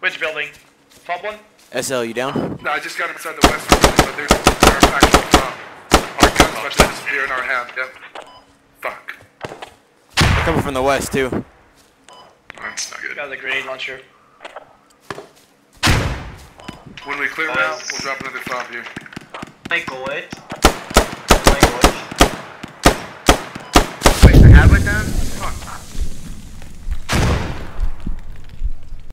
Which building? Top one? SL, you down? No, I just got inside the west building, but there's our actual top. Our guns about to disappear in our hand, yep. Fuck. They're coming from the west, too. That's not good. Got the grenade launcher. When we clear them out, we'll drop another top here. Wait, I have it then?